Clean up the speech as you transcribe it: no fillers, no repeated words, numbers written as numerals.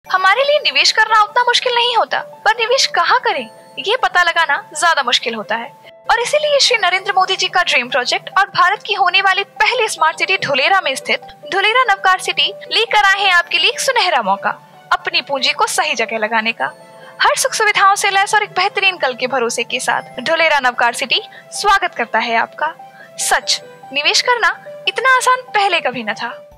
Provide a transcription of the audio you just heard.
हमारे लिए निवेश करना उतना मुश्किल नहीं होता, पर निवेश कहाँ करें ये पता लगाना ज्यादा मुश्किल होता है। और इसीलिए श्री नरेंद्र मोदी जी का ड्रीम प्रोजेक्ट और भारत की होने वाली पहली स्मार्ट सिटी धुलेरा में स्थित धुलेरा नवकार सिटी लेकर आए हैं आपके लिए एक सुनहरा मौका, अपनी पूंजी को सही जगह लगाने का। हर सुख सुविधाओं से लैस और एक बेहतरीन कल के भरोसे के साथ धुलेरा नवकार सिटी स्वागत करता है आपका। सच, निवेश करना इतना आसान पहले कभी न था।